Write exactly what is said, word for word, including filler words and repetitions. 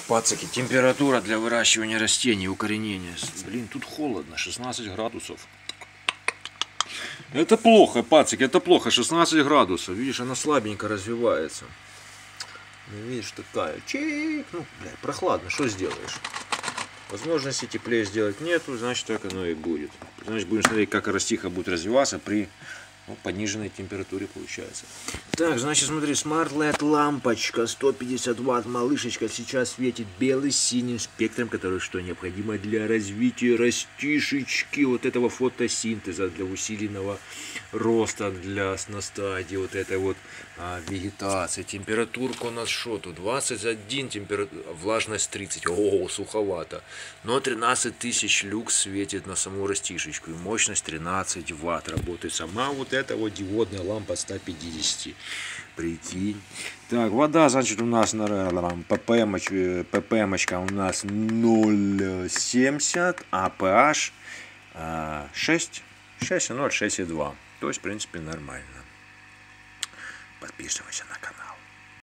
Пацаки, температура для выращивания растений, укоренения. Блин, тут холодно, шестнадцать градусов. Это плохо, пацаки, это плохо, шестнадцать градусов. Видишь, она слабенько развивается. Ну, видишь, такая, чик, ну, блядь, прохладно, что сделаешь? Возможности теплее сделать нету, значит, так оно и будет. Значит, будем смотреть, как растиха будет развиваться при ну, пониженной температуре, получается. Так, значит, смотри, Smart эл и ди лампочка, сто пятьдесят ватт, малышечка, сейчас светит белым синим спектром, который что необходимо для развития растишечки, вот этого фотосинтеза, для усиленного роста, для на стадии вот этой вот а, вегетации. Температурка у нас что тут? двадцать один, температура, влажность тридцать. О, суховато. Но тринадцать тысяч люкс светит на саму растишечку. И мощность тринадцать ватт. Работает сама вот эта вот диодная лампа ста пятидесяти. Прикинь. Так, вода, значит, у нас на ppm-очка у нас ноль целых семьдесят, а pH шесть, шесть и ноль, шесть и два. То есть, в принципе, нормально. Подписывайся на канал.